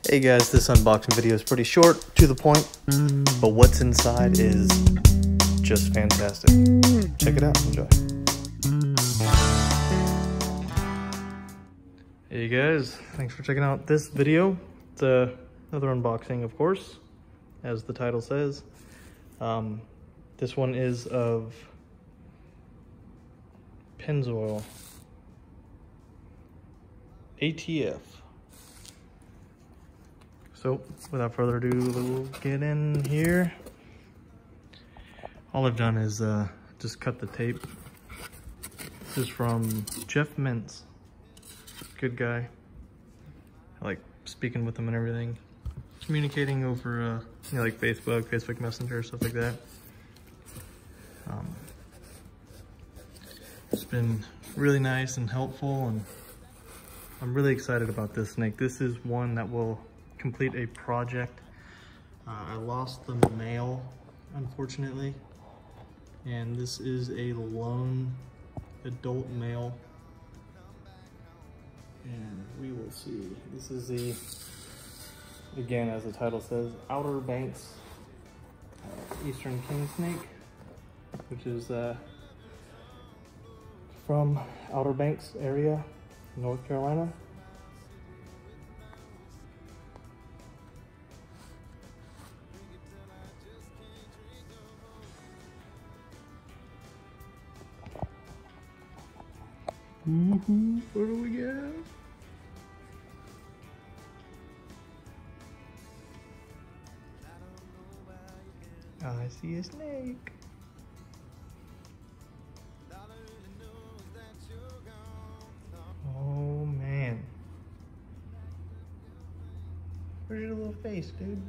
Hey guys, this unboxing video is pretty short, to the point, but what's inside is just fantastic. Check it out, enjoy. Hey guys, thanks for checking out this video. It's another unboxing, of course, as the title says. This one is of Pennzoil ATF. So, without further ado, we'll get in here. All I've done is just cut the tape. This is from Jeff Mintz. Good guy. I like speaking with him and everything. Communicating over, like Facebook Messenger, stuff like that. It's been really nice and helpful, and I'm really excited about this snake. This is one that will complete a project. I lost the male, unfortunately, and this is a lone adult male, and we will see. This is the, again, as the title says, Outer Banks Eastern Kingsnake, which is from Outer Banks area, North Carolina. What do we get? I see a snake. Oh man. Where's your little face, dude?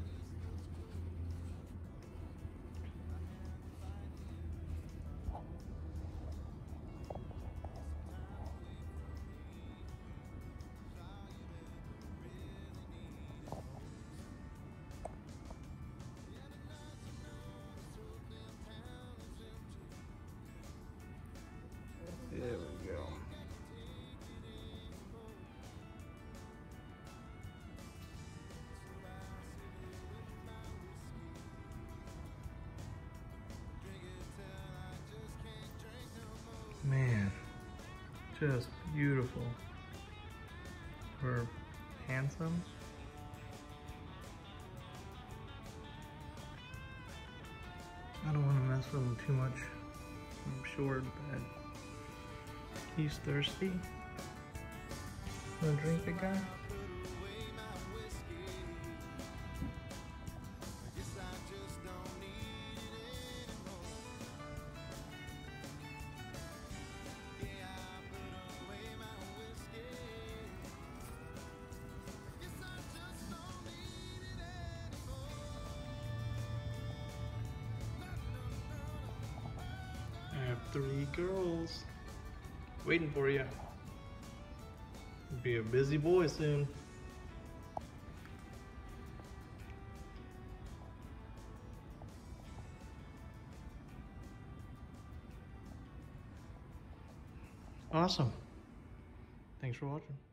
There we go. Man, just beautiful. We're handsome. I don't want to mess with him too much. I'm sure that he's thirsty. Wanna drink, big guy? I have 3 girls waiting for you. You'll be a busy boy soon. Awesome. Thanks for watching.